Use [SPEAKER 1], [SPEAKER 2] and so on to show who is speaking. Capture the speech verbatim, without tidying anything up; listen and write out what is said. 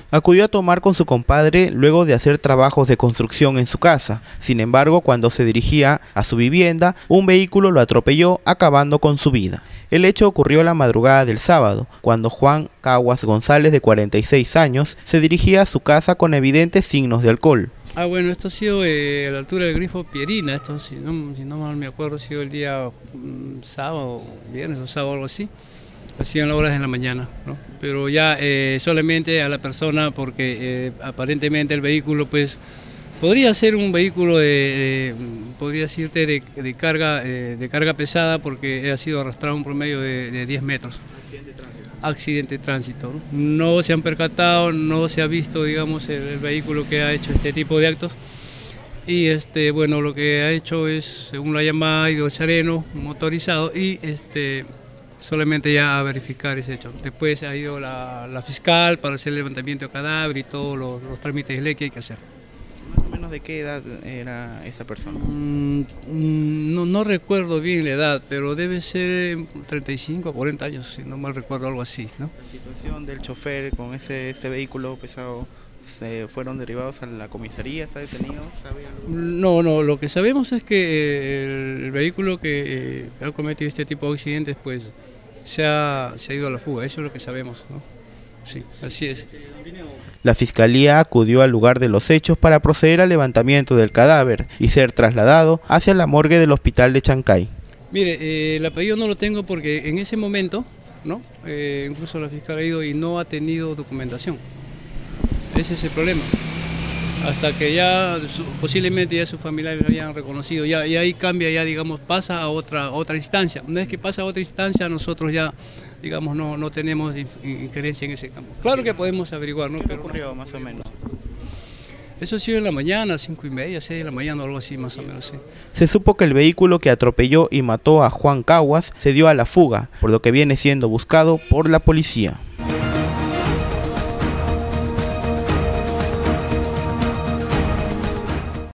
[SPEAKER 1] Acudió a tomar con su compadre luego de hacer trabajos de construcción en su casa. Sin embargo, cuando se dirigía a su vivienda, un vehículo lo atropelló, acabando con su vida. El hecho ocurrió la madrugada del sábado, cuando Juan Caguas González, de cuarenta y seis años, se dirigía a su casa con evidentes signos de alcohol.
[SPEAKER 2] Ah, bueno, esto ha sido eh, a la altura del grifo Pierina, esto si no, si no mal me acuerdo, ha sido el día um, sábado, viernes o sábado, algo así. Hacían las horas de la mañana, ¿no? Pero ya eh, solamente a la persona, porque eh, aparentemente el vehículo pues podría ser un vehículo de, de podría decirte de, de carga eh, de carga pesada, porque ha sido arrastrado un promedio de, de diez metros. Accidente de tránsito. Accidente de tránsito, ¿no? No se han percatado, no se ha visto, digamos, el, el vehículo que ha hecho este tipo de actos. Y este, bueno, lo que ha hecho es, según la llamada, ha ido el sereno motorizado y este solamente ya a verificar ese hecho. Después ha ido la, la fiscal para hacer el levantamiento de cadáver y todos los, los trámites de ley que hay que hacer.
[SPEAKER 1] ¿Más o menos de qué edad era esa persona?
[SPEAKER 2] Mm, no, no recuerdo bien la edad, pero debe ser treinta y cinco a cuarenta años, si no mal recuerdo, algo así, ¿no?
[SPEAKER 1] La situación del chofer con ese este vehículo pesado, ¿se fueron derivados a la comisaría? ¿Está detenido? ¿Sabe algo?
[SPEAKER 2] No, no, lo que sabemos es que eh, el vehículo que eh, ha cometido este tipo de accidentes pues se ha, se ha ido a la fuga, eso es lo que sabemos, ¿no? Sí, así es.
[SPEAKER 1] La fiscalía acudió al lugar de los hechos para proceder al levantamiento del cadáver y ser trasladado hacia la morgue del hospital de Chancay.
[SPEAKER 2] Mire, eh, el apellido no lo tengo porque en ese momento, ¿no? Eh, incluso la fiscal ha ido y no ha tenido documentación. Ese es el problema. Hasta que ya su, posiblemente ya sus familiares lo hayan reconocido, ya, y ahí cambia, ya digamos, pasa a otra, otra instancia. Una vez que pasa a otra instancia, nosotros ya, digamos, no, no tenemos injerencia en ese campo. Claro que podemos averiguar, ¿no?
[SPEAKER 1] ¿Qué
[SPEAKER 2] Pero
[SPEAKER 1] ocurrió más o menos?
[SPEAKER 2] Eso ha sido en la mañana, cinco y media, seis de la mañana, algo así más o menos, sí.
[SPEAKER 1] Se supo que el vehículo que atropelló y mató a Juan Caguas se dio a la fuga, por lo que viene siendo buscado por la policía.